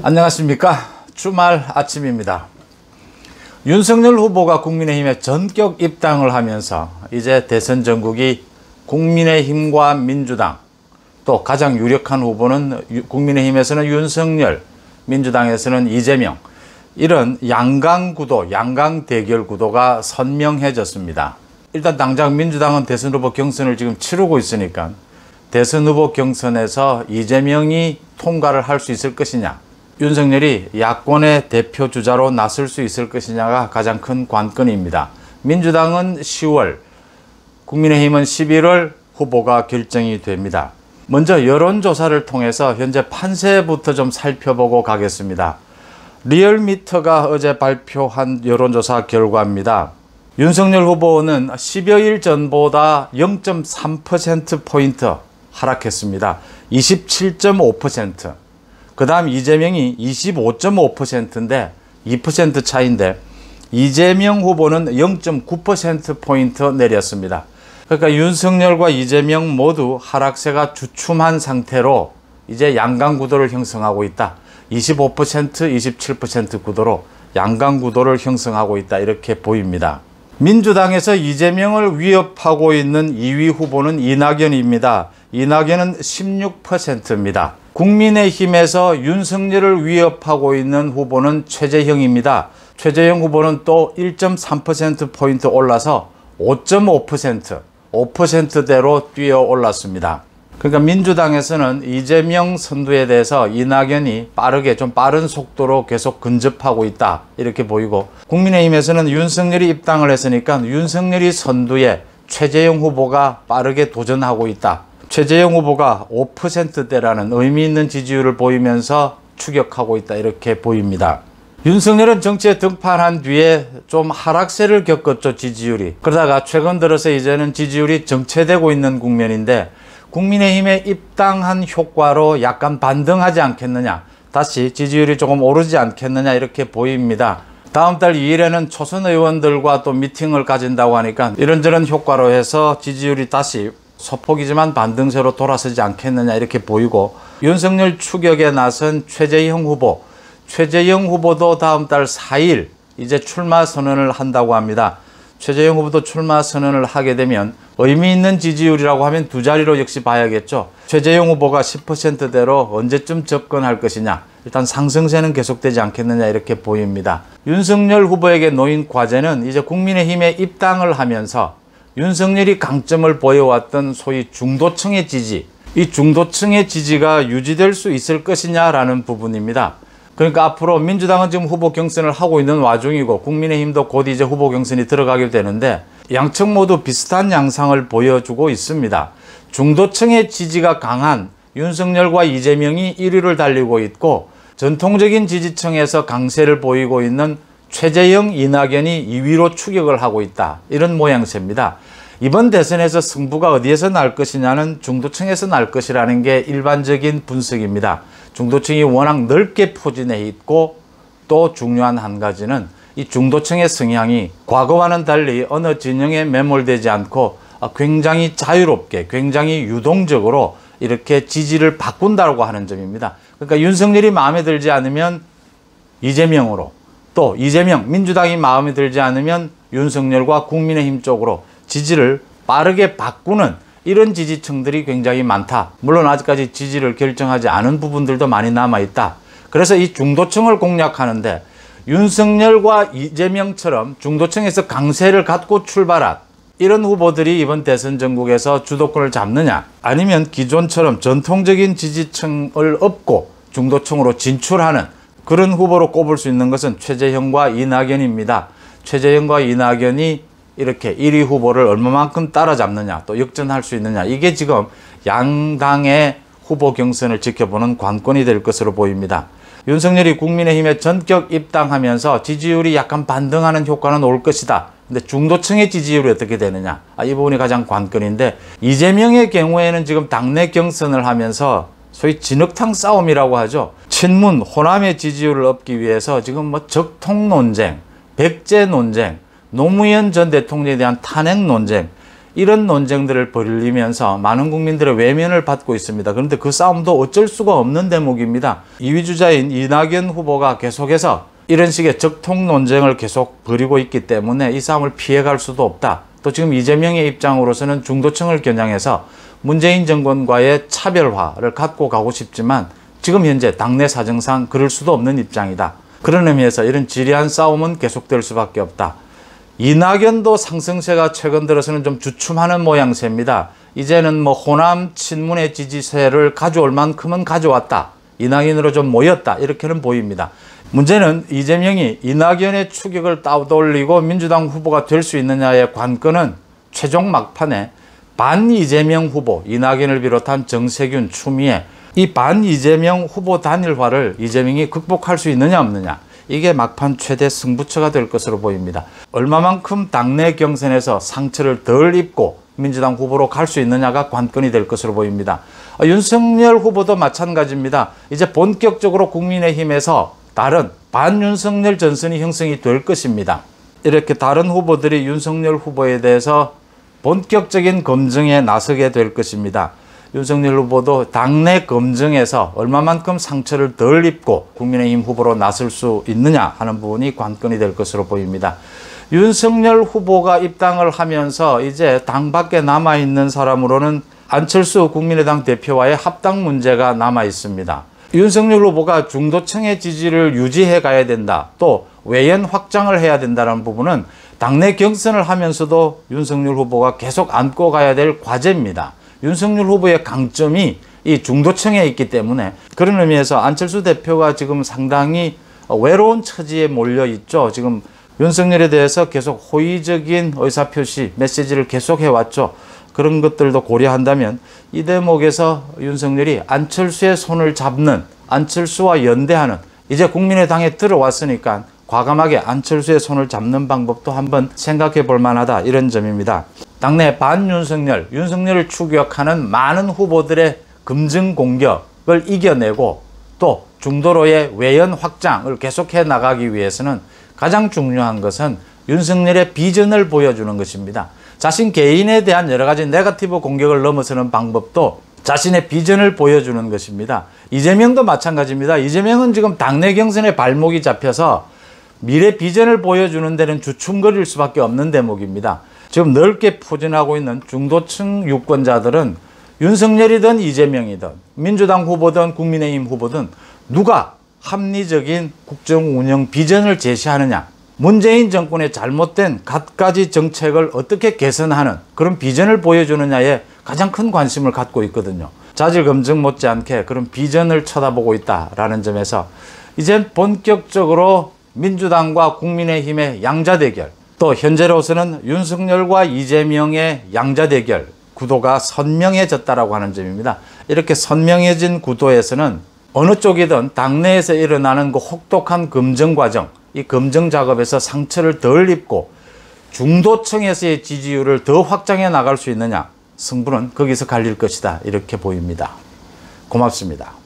안녕하십니까. 주말 아침입니다. 윤석열 후보가 국민의힘에 전격 입당을 하면서 이제 대선 전국이 국민의힘과 민주당, 또 가장 유력한 후보는 국민의힘에서는 윤석열, 민주당에서는 이재명, 이런 양강구도, 양강대결 구도가 선명해졌습니다. 일단 당장 민주당은 대선 후보 경선을 지금 치르고 있으니까 대선 후보 경선에서 이재명이 통과를 할 수 있을 것이냐, 윤석열이 야권의 대표 주자로 나설 수 있을 것이냐가 가장 큰 관건입니다. 민주당은 10월, 국민의힘은 11월 후보가 결정이 됩니다. 먼저 여론조사를 통해서 현재 판세부터 좀 살펴보고 가겠습니다. 리얼미터가 어제 발표한 여론조사 결과입니다. 윤석열 후보는 10여일 전보다 0.3%포인트 하락했습니다. 27.5%. 그 다음 이재명이 25.5%인데 2% 차이인데 이재명 후보는 0.9%포인트 내렸습니다. 그러니까 윤석열과 이재명 모두 하락세가 주춤한 상태로 이제 양강구도를 형성하고 있다. 25%, 27% 구도로 양강구도를 형성하고 있다. 이렇게 보입니다. 민주당에서 이재명을 위협하고 있는 2위 후보는 이낙연입니다. 이낙연은 16%입니다. 국민의힘에서 윤석열을 위협하고 있는 후보는 최재형입니다. 최재형 후보는 또 1.3%포인트 올라서 5.5%, 5%대로 뛰어 올랐습니다. 그러니까 민주당에서는 이재명 선두에 대해서 이낙연이 좀 빠른 속도로 계속 근접하고 있다. 이렇게 보이고, 국민의힘에서는 윤석열이 입당을 했으니까 윤석열이 선두에 최재형 후보가 빠르게 도전하고 있다. 최재형 후보가 5%대라는 의미 있는 지지율을 보이면서 추격하고 있다. 이렇게 보입니다. 윤석열은 정치에 등판한 뒤에 좀 하락세를 겪었죠, 지지율이. 그러다가 최근 들어서 이제는 지지율이 정체되고 있는 국면인데 국민의힘에 입당한 효과로 약간 반등하지 않겠느냐, 다시 지지율이 조금 오르지 않겠느냐 이렇게 보입니다. 다음 달 2일에는 초선 의원들과 또 미팅을 가진다고 하니까 이런저런 효과로 해서 지지율이 다시 소폭이지만 반등세로 돌아서지 않겠느냐 이렇게 보이고, 윤석열 추격에 나선 최재형 후보도 다음 달 4일 이제 출마 선언을 한다고 합니다. 최재형 후보도 출마 선언을 하게 되면 의미 있는 지지율이라고 하면 두 자리로 역시 봐야겠죠. 최재형 후보가 10%대로 언제쯤 접근할 것이냐, 일단 상승세는 계속되지 않겠느냐 이렇게 보입니다. 윤석열 후보에게 놓인 과제는 이제 국민의힘에 입당을 하면서 윤석열이 강점을 보여왔던 소위 중도층의 지지, 이 중도층의 지지가 유지될 수 있을 것이냐라는 부분입니다. 그러니까 앞으로 민주당은 지금 후보 경선을 하고 있는 와중이고 국민의힘도 곧 이제 후보 경선이 들어가게 되는데 양측 모두 비슷한 양상을 보여주고 있습니다. 중도층의 지지가 강한 윤석열과 이재명이 1위를 달리고 있고, 전통적인 지지층에서 강세를 보이고 있는 최재형, 이낙연이 2위로 추격을 하고 있다. 이런 모양새입니다. 이번 대선에서 승부가 어디에서 날 것이냐는 중도층에서 날 것이라는 게 일반적인 분석입니다. 중도층이 워낙 넓게 포진해 있고, 또 중요한 한 가지는 이 중도층의 성향이 과거와는 달리 어느 진영에 매몰되지 않고 굉장히 자유롭게, 굉장히 유동적으로 이렇게 지지를 바꾼다고 하는 점입니다. 그러니까 윤석열이 마음에 들지 않으면 이재명으로, 또 이재명, 민주당이 마음에 들지 않으면 윤석열과 국민의힘 쪽으로 지지를 빠르게 바꾸는 이런 지지층들이 굉장히 많다. 물론 아직까지 지지를 결정하지 않은 부분들도 많이 남아있다. 그래서 이 중도층을 공략하는데 윤석열과 이재명처럼 중도층에서 강세를 갖고 출발한 이런 후보들이 이번 대선 전국에서 주도권을 잡느냐, 아니면 기존처럼 전통적인 지지층을 업고 중도층으로 진출하는 그런 후보로 꼽을 수 있는 것은 최재형과 이낙연입니다. 최재형과 이낙연이 이렇게 1위 후보를 얼마만큼 따라잡느냐, 또 역전할 수 있느냐, 이게 지금 양당의 후보 경선을 지켜보는 관건이 될 것으로 보입니다. 윤석열이 국민의힘에 전격 입당하면서 지지율이 약간 반등하는 효과는 올 것이다. 근데 중도층의 지지율이 어떻게 되느냐, 이 부분이 가장 관건인데, 이재명의 경우에는 지금 당내 경선을 하면서 소위 진흙탕 싸움이라고 하죠. 친문, 호남의 지지율을 얻기 위해서 지금 적통 논쟁, 백제 논쟁, 노무현 전 대통령에 대한 탄핵 논쟁, 이런 논쟁들을 벌이면서 많은 국민들의 외면을 받고 있습니다. 그런데 그 싸움도 어쩔 수가 없는 대목입니다. 2위 주자인 이낙연 후보가 계속해서 이런 식의 적통 논쟁을 계속 벌이고 있기 때문에 이 싸움을 피해갈 수도 없다. 또 지금 이재명의 입장으로서는 중도층을 겨냥해서 문재인 정권과의 차별화를 갖고 가고 싶지만 지금 현재 당내 사정상 그럴 수도 없는 입장이다. 그런 의미에서 이런 지리한 싸움은 계속될 수밖에 없다. 이낙연도 상승세가 최근 들어서는 좀 주춤하는 모양새입니다. 이제는 뭐 호남 친문의 지지세를 가져올 만큼은 가져왔다. 이낙연으로 좀 모였다. 이렇게는 보입니다. 문제는 이재명이 이낙연의 추격을 따돌리고 민주당 후보가 될 수 있느냐의 관건은 최종 막판에 반 이재명 후보, 이낙연을 비롯한 정세균, 추미애 이 반 이재명 후보 단일화를 이재명이 극복할 수 있느냐 없느냐. 이게 막판 최대 승부처가 될 것으로 보입니다. 얼마만큼 당내 경선에서 상처를 덜 입고 민주당 후보로 갈 수 있느냐가 관건이 될 것으로 보입니다. 윤석열 후보도 마찬가지입니다. 이제 본격적으로 국민의힘에서 다른 반윤석열 전선이 형성이 될 것입니다. 이렇게 다른 후보들이 윤석열 후보에 대해서 본격적인 검증에 나서게 될 것입니다. 윤석열 후보도 당내 검증에서 얼마만큼 상처를 덜 입고 국민의힘 후보로 나설 수 있느냐 하는 부분이 관건이 될 것으로 보입니다. 윤석열 후보가 입당을 하면서 이제 당 밖에 남아있는 사람으로는 안철수 국민의당 대표와의 합당 문제가 남아 있습니다. 윤석열 후보가 중도층의 지지를 유지해 가야 된다. 또 외연 확장을 해야 된다는 부분은 당내 경선을 하면서도 윤석열 후보가 계속 안고 가야 될 과제입니다. 윤석열 후보의 강점이 이 중도층에 있기 때문에 그런 의미에서 안철수 대표가 지금 상당히 외로운 처지에 몰려 있죠. 지금 윤석열에 대해서 계속 호의적인 의사표시, 메시지를 계속 해왔죠. 그런 것들도 고려한다면 이 대목에서 윤석열이 안철수의 손을 잡는, 안철수와 연대하는, 이제 국민의당에 들어왔으니까 과감하게 안철수의 손을 잡는 방법도 한번 생각해 볼 만하다, 이런 점입니다. 당내 반윤석열, 윤석열을 추격하는 많은 후보들의 검증 공격을 이겨내고 또 중도로의 외연 확장을 계속해 나가기 위해서는 가장 중요한 것은 윤석열의 비전을 보여주는 것입니다. 자신 개인에 대한 여러 가지 네거티브 공격을 넘어서는 방법도 자신의 비전을 보여주는 것입니다. 이재명도 마찬가지입니다. 이재명은 지금 당내 경선에 발목이 잡혀서 미래 비전을 보여주는 데는 주춤거릴 수밖에 없는 대목입니다. 지금 넓게 포진하고 있는 중도층 유권자들은 윤석열이든 이재명이든 민주당 후보든 국민의힘 후보든 누가 합리적인 국정 운영 비전을 제시하느냐, 문재인 정권의 잘못된 갖가지 정책을 어떻게 개선하는 그런 비전을 보여주느냐에 가장 큰 관심을 갖고 있거든요. 자질 검증 못지않게 그런 비전을 쳐다보고 있다라는 점에서 이제 본격적으로 민주당과 국민의힘의 양자 대결, 또 현재로서는 윤석열과 이재명의 양자 대결 구도가 선명해졌다라고 하는 점입니다. 이렇게 선명해진 구도에서는 어느 쪽이든 당내에서 일어나는 그 혹독한 검증 과정, 이 검증 작업에서 상처를 덜 입고 중도층에서의 지지율을 더 확장해 나갈 수 있느냐, 승부는 거기서 갈릴 것이다, 이렇게 보입니다. 고맙습니다.